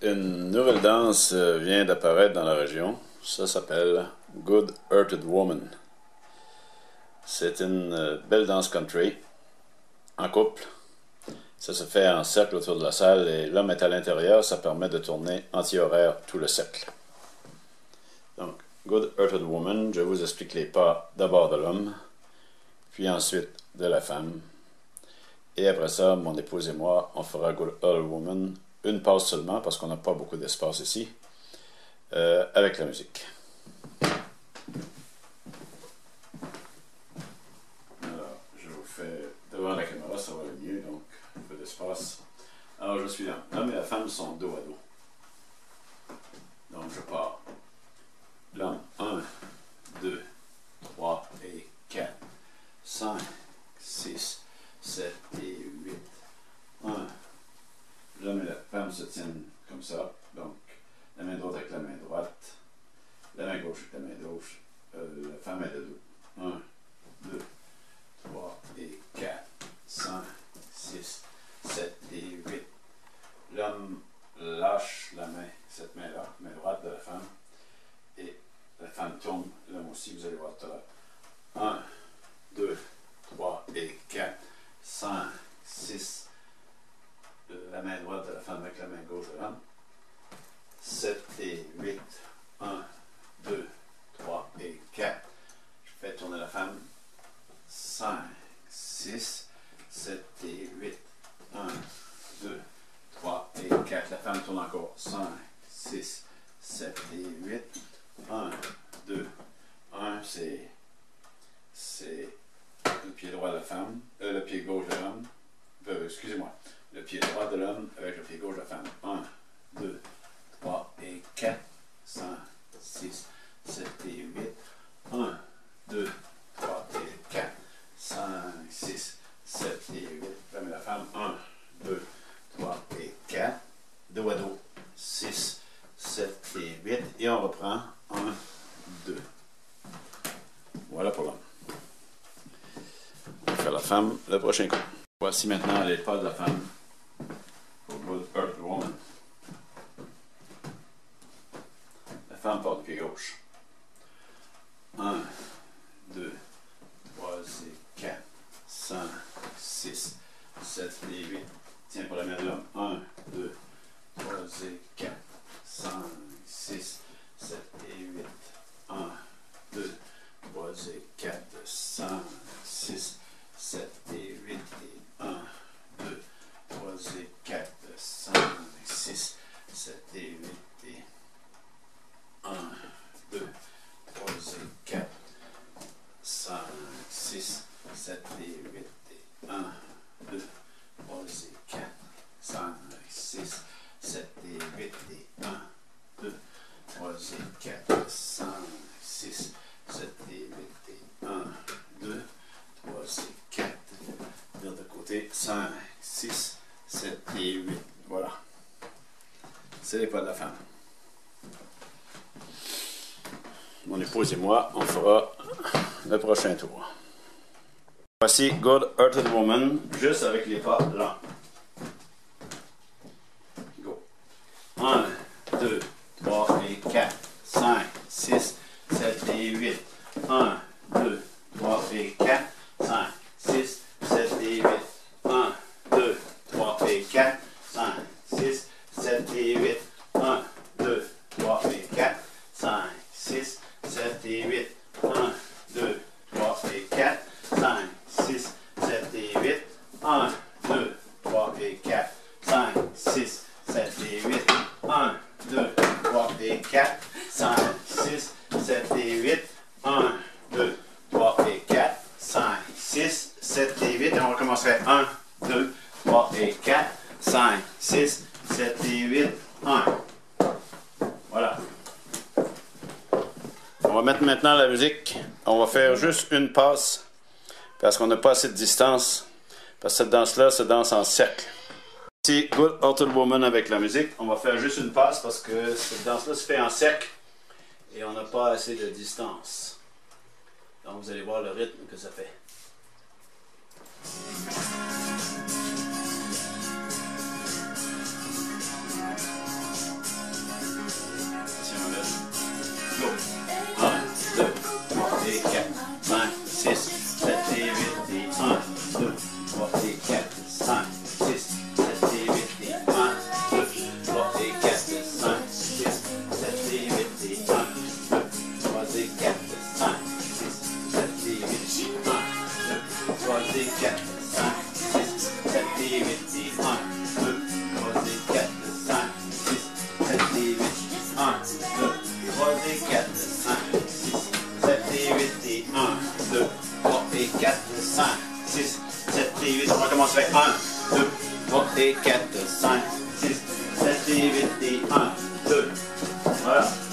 Une nouvelle danse vient d'apparaître dans la région. Ça s'appelle Good Hearted Woman. C'est une belle danse country, en couple. Ça se fait en cercle autour de la salle et l'homme est à l'intérieur. Ça permet de tourner anti-horaire tout le cercle. Donc, Good Hearted Woman, je vous explique les pas d'abord de l'homme, puis ensuite de la femme. Et après ça, mon épouse et moi, on fera Good Hearted Woman, une pause seulement parce qu'on n'a pas beaucoup d'espace ici, avec la musique. Alors, je vous fais devant la caméra, ça va aller mieux, donc un peu d'espace. Alors, je suis là. L'homme et la femme sont dos à dos. Donc, je pars. L'homme, 1, 2, 3 et 4, 5, 6, 7 et 8. 1. L'homme et la femme se tiennent comme ça. Donc, la main droite avec la main droite. La main gauche avec la main gauche. La femme est de dos. 1, 2, 3 et 4, 5, 6, 7 et 8. L'homme lâche la main, cette main-là, main droite de la femme. Et la femme tourne, l'homme aussi, vous allez voir tout à l'heure. 1, 2, 3 et 4, 5, 6. La main droite de la femme avec la main gauche de l'homme. 7 et 8. 1, 2, 3 et 4. Je fais tourner la femme. 5, 6, 7 et 8. 1, 2, 3 et 4. La femme tourne encore. 5, 6, 7 et 8. 1, 2, 1, c'est le pied droit de la femme, le pied gauche de l'homme. Excusez-moi. Le pied droit de l'homme avec le pied gauche de la femme. 1, 2, 3 et 4, 5, 6, 7 et 8. 1, 2, 3 et 4, 5, 6, 7 et 8. L'homme et la femme. 1, 2, 3 et 4. Dos à dos. 6, 7 et 8. Et on reprend. 1, 2. Voilà pour l'homme. On va faire la femme le prochain coup. Voici maintenant les pas de la femme. Good Hearted Woman. La femme part du pied gauche. 1, 2, 3 et 4, 5, 6, 7 et 8. Tiens pour la main de l'homme. 1, 2, 3 et 4, 5, 6, 7 et 8. 1, 2, 3 et 4, 5, 6, 7 et 8. 1, 2, 3 et 4, 5, 6, 7 et 8. 1, 2, 3 et 4, 5, 6, 7 et 8. 1, 2, 3 et 4, 5, 6, 7 et 8. 1, 2, 3 et 4, 5, 6, 7 et 8. 1, 2, 3 et 4. De l'autre côté, 5, 6, 7 et 8. Voilà. C'est les pas de la femme. Mon épouse et moi, on fera le prochain tour. Voici Good Hearted Woman, juste avec les pas lents. Go. 1, 2, 3 et 4, 5, 6, 7 et 8. 1, 2, 3 et 4, 5, 6, 7 et 8. 1, 2, 3 et 4, 5, 6, 7 et 8. 1, 2, 3 et 4, 5, 6, 7 et 8. 1, 2, 3 et 4, 5, 6, 7 et 8. 1, 2, 3 et 4, 5, 6, 7 et 8. 1, 2, 3 et 4, 5, 6, 7 et 8. 1, 2, 3 et 4, 5, 6, 7 et 8. Et on recommencerait 1, 2, 3 et 4, 5, 6, 7 et 8. 1. Voilà. On va mettre maintenant la musique. On va faire juste une passe parce qu'on n'a pas assez de distance. Parce que cette danse-là se danse en cercle. Ici, Good Hearted Woman avec la musique. On va faire juste une passe parce que cette danse-là se fait en cercle et on n'a pas assez de distance. Donc vous allez voir le rythme que ça fait. et 4, 5, 6, 7 et 8. On recommence avec 1, 2, 3 et 4, 5, 6, 7 et 8 et 1, 2. Voilà.